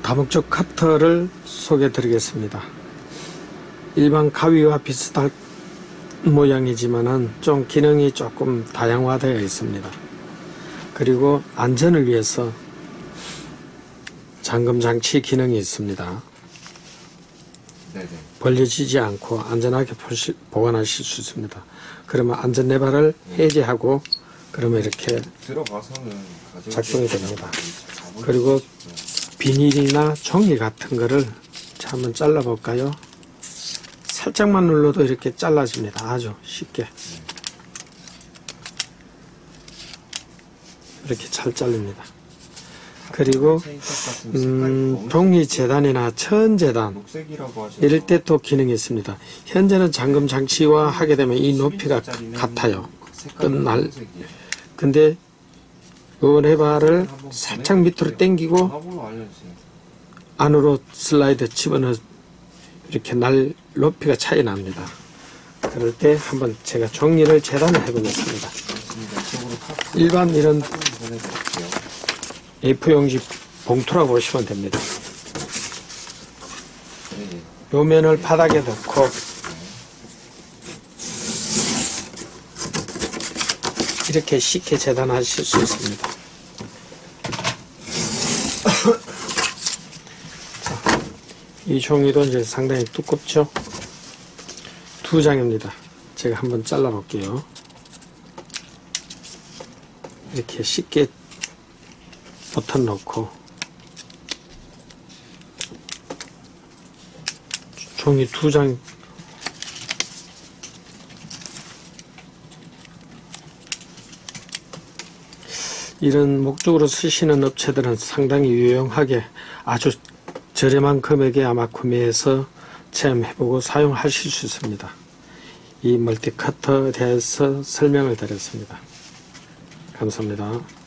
다목적 커터를 소개해 드리겠습니다. 일반 가위와 비슷할 모양이지만은 좀 기능이 조금 다양화되어 있습니다. 그리고 안전을 위해서 잠금 장치 기능이 있습니다. 네네. 벌려지지 않고 안전하게 보관하실 수 있습니다. 그러면 안전 레버를 해제하고 그러면 이렇게 들어가서는 작동이 됩니다. 그리고 비닐이나 종이 같은 거를 자, 한번 잘라 볼까요? 살짝만 눌러도 이렇게 잘라집니다. 아주 쉽게 이렇게 잘 잘립니다. 그리고 종이 재단이나 천 재단 이럴 때 또 기능이 있습니다. 현재는 잠금 장치와 하게 되면 이 높이가 같아요. 끝날. 근데 요 레버를 살짝 밑으로 당기고 안으로 슬라이드 집어넣어 이렇게 날 높이가 차이 납니다. 그럴 때 한번 제가 종이를 재단을 해 보겠습니다. 일반 이런 A4용지 봉투라고 보시면 됩니다. 요 면을 바닥에 넣고 이렇게 쉽게 재단하실 수 있습니다. 자, 이 종이도 이제 상당히 두껍죠? 2장입니다. 제가 한번 잘라 볼게요. 이렇게 쉽게 버튼 넣고 종이 2장 이런 목적으로 쓰시는 업체들은 상당히 유용하게 아주 저렴한 금액에 아마 구매해서 체험해보고 사용하실 수 있습니다. 이 멀티커터에 대해서 설명을 드렸습니다. 감사합니다.